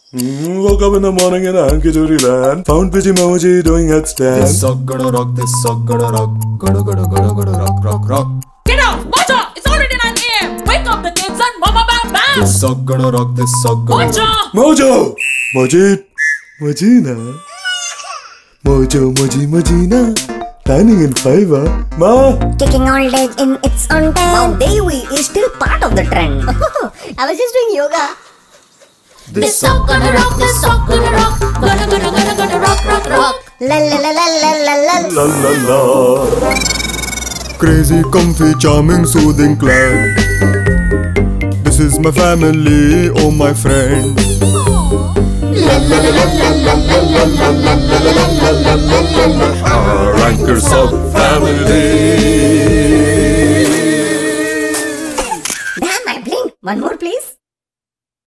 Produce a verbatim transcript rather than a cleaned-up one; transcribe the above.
Mm, woke up in the morning in a hunky-dory land. Found Pidgey Moji doing headstand. This sock gonna rock, this sock gonna rock. Gonna, gonna, gonna, gonna rock, rock, rock. Get up! Mojo! It's already nine A M! Wake up the kids and mama bam bam! This sock gonna rock, this sock gonna Mojo! rock. Mojo! Moji! Mojina! Mojo, Moji, Mojina! Dining in five, huh? Ma! Kicking old age in its own time. Mount Devi is still part of the trend. I was just doing yoga. This sock gonna rock, this sock gonna rock. Gonna, gonna, gonna, gonna rock, rock, rock. La la la la la la la. La la la! Crazy, comfy, charming, soothing glad. This is my family, oh my friend. Our Rankers of family! Damn, I blinked. One more, please.